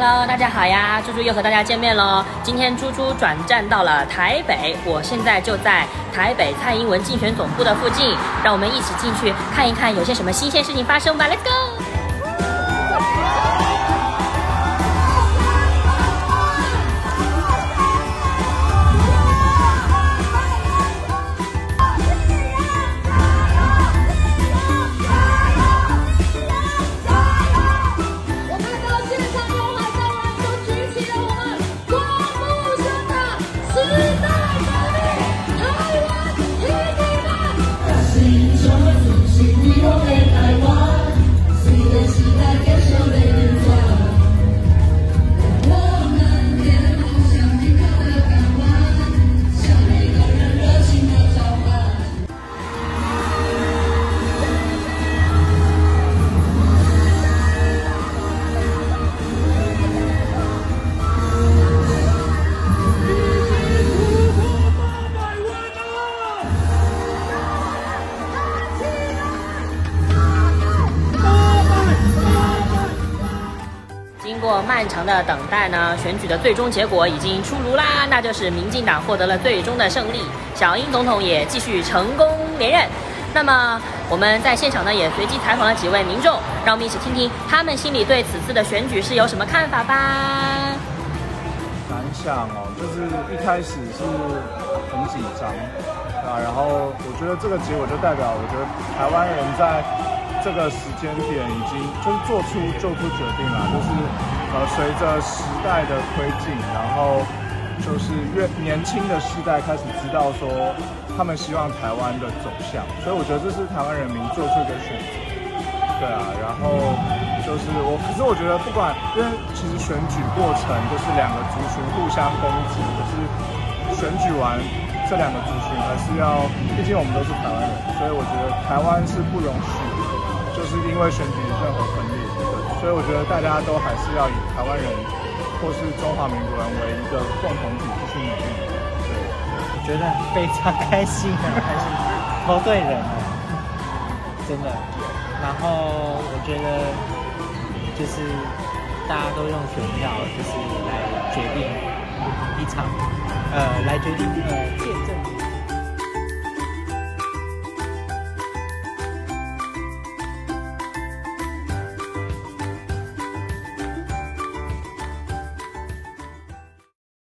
Hello， 大家好呀，猪猪又和大家见面喽。今天猪猪转战到了台北，我现在就在台北蔡英文竞选总部的附近，让我们一起进去看一看有些什么新鲜事情发生吧。Let's go！经过漫长的等待呢，选举的最终结果已经出炉啦，那就是民进党获得了最终的胜利，小英总统也继续成功连任。那么我们在现场呢也随机采访了几位民众，让我们一起听听他们心里对此次的选举是有什么看法吧。 感想哦，就是一开始是很紧张啊，然后我觉得这个结果就代表，我觉得台湾人在这个时间点已经就是做出决定了，就是随着时代的推进，然后就是越年轻的世代开始知道说他们希望台湾的走向，所以我觉得这是台湾人民做出一个选择。对啊，然后就是可是我觉得不管，因为其实选举过程就是两个族群互相攻击，可是选举完这两个族群还是要，毕竟我们都是台湾人，所以我觉得台湾是不容许就是因为选举任何分裂，对，所以我觉得大家都还是要以台湾人或是中华民国人为一个共同体继续努力。对， 我觉得非常开心，开心，投对人了，真的。然后我觉得就是大家都用选票，就是来决定一场，来决定见证。